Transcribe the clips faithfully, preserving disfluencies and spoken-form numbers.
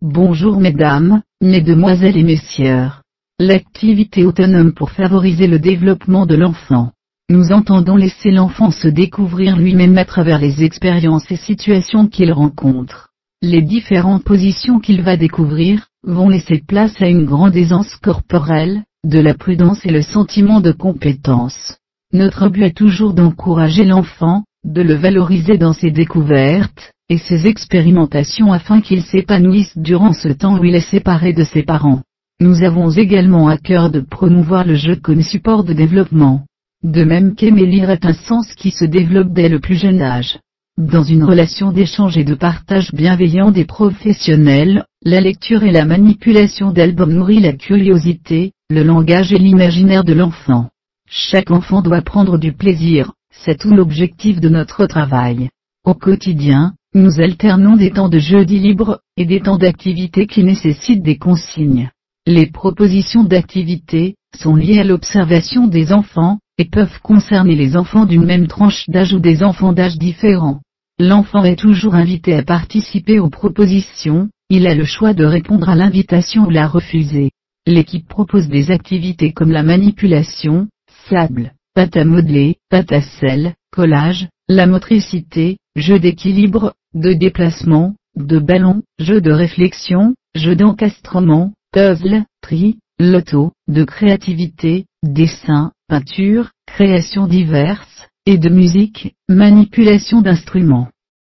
Bonjour mesdames, mesdemoiselles et messieurs. L'activité autonome pour favoriser le développement de l'enfant. Nous entendons laisser l'enfant se découvrir lui-même à travers les expériences et situations qu'il rencontre. Les différentes positions qu'il va découvrir, vont laisser place à une grande aisance corporelle, de la prudence et le sentiment de compétence. Notre but est toujours d'encourager l'enfant, de le valoriser dans ses découvertes, et ses expérimentations afin qu'il s'épanouisse durant ce temps où il est séparé de ses parents. Nous avons également à cœur de promouvoir le jeu comme support de développement. De même qu'aimer lire est un sens qui se développe dès le plus jeune âge. Dans une relation d'échange et de partage bienveillant des professionnels, la lecture et la manipulation d'albums nourrit la curiosité, le langage et l'imaginaire de l'enfant. Chaque enfant doit prendre du plaisir, c'est tout l'objectif de notre travail. Au quotidien, nous alternons des temps de jeudi libre, et des temps d'activité qui nécessitent des consignes. Les propositions d'activité, sont liées à l'observation des enfants, et peuvent concerner les enfants d'une même tranche d'âge ou des enfants d'âge différents. L'enfant est toujours invité à participer aux propositions, il a le choix de répondre à l'invitation ou la refuser. L'équipe propose des activités comme la manipulation, sable, pâte à modeler, pâte à sel, collage, la motricité, jeu d'équilibre, de déplacement, de ballon, jeu de réflexion, jeu d'encastrement, puzzle, tri, loto, de créativité, dessin, peinture, créations diverses, et de musique, manipulation d'instruments.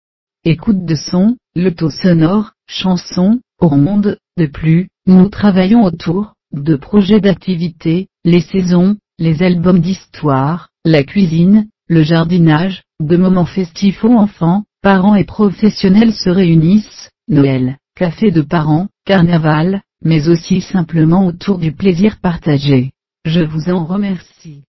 Écoute de son, loto sonore, chansons, ronde, de plus, nous travaillons autour, de projets d'activité, les saisons, les albums d'histoire, la cuisine, le jardinage, de moments festifs où enfants, parents et professionnels se réunissent, Noël, café de parents, carnaval, mais aussi simplement autour du plaisir partagé. Je vous en remercie.